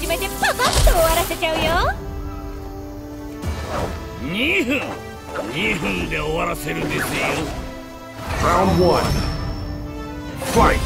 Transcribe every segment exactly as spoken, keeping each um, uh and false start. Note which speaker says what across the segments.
Speaker 1: めてパパッと終わらせちゃうよ。
Speaker 2: にふんにふんで終わらせるですよ。
Speaker 3: Round one. Fight.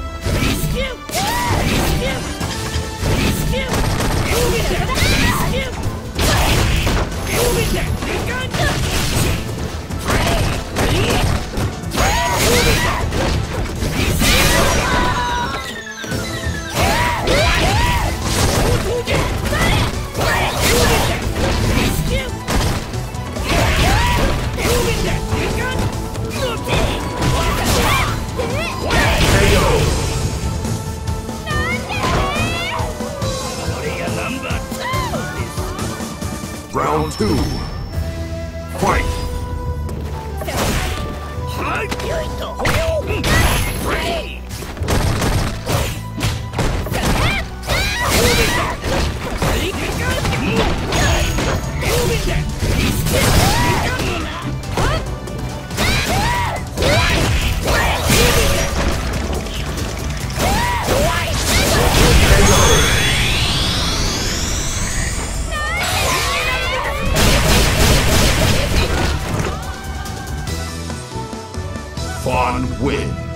Speaker 3: Round two. Fight. F A N G wins.